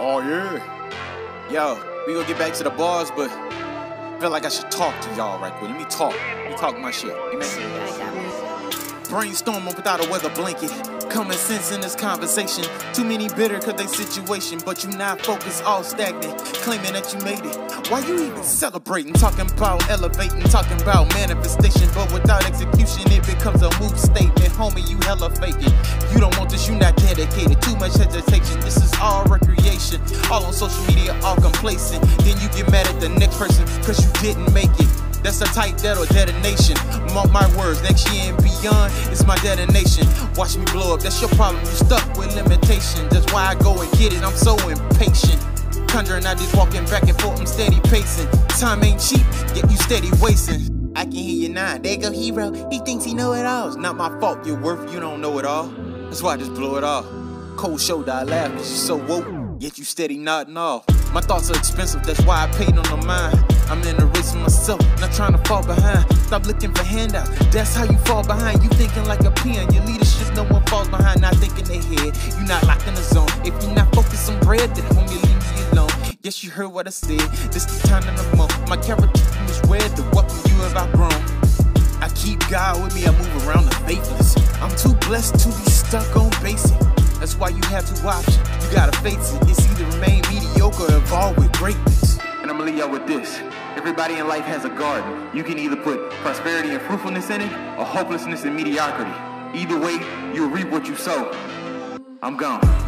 Oh yeah. Yo, we gonna get back to the bars, but I feel like I should talk to y'all right quick. Let me talk my shit. Brainstorming without a weather blanket. Common sense in this conversation. Too many bitter cause they situation, but you not focused, all stagnant. Claiming that you made it. Why you even celebrating? Talking about elevating, talking about manifestation, but without execution it becomes a mood statement. Homie, you hella faking. You don't want this, you not dedicated. Too much hesitation, this is all recreation. All on social media, all complacent. Then you get mad at the next person cause you didn't make it. That's a tight dead or detonation. Mark my words, next year and beyond, it's my detonation. Watch me blow up, that's your problem, you stuck with limitation. That's why I go and get it, I'm so impatient. Conjuring out this walking back and forth, I'm steady pacing. Time ain't cheap, yet you steady wasting. I can hear you now, there go HeEro, he thinks he know it all. It's not my fault, you're worth, you don't know it all. That's why I just blow it off. Cold shoulder, I laugh cause you so woke, yet you steady nodding off. My thoughts are expensive, that's why I paid on the mind. I'm in a race with myself, not trying to fall behind. Stop looking for handouts, that's how you fall behind. You thinking like a peon, your leadership, no one falls behind. Not thinking ahead, you not locked in the zone. If you're not focused on bread, then homie, leave me alone. Yes, you heard what I said, this the time in the month. My character is red, the weapon you have outgrown. I keep God with me, I move around the faithless. I'm too blessed to be stuck on basic. That's why you have two options, you gotta face it. It's either remain mediocre or evolve with greatness. And I'ma leave y'all with this. Everybody in life has a garden. You can either put prosperity and fruitfulness in it, or hopelessness and mediocrity. Either way, you'll reap what you sow. I'm gone.